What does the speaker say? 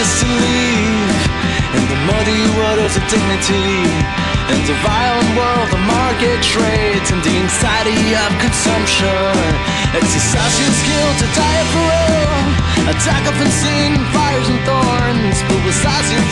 to live in the muddy waters of dignity. In the violent world of market trades and the anxiety of consumption, exercise your skill to die for real. Attack of unseen fires and thorns, publicize your